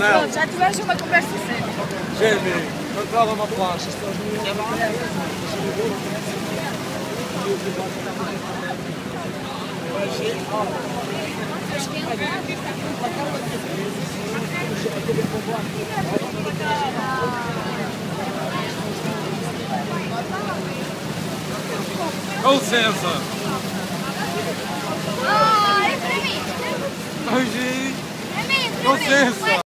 pronto, já tiveste uma conversa séria. Jamie, controla uma plancha. Com licença. Ah, é para mim. Hoje. É mim, Com licença.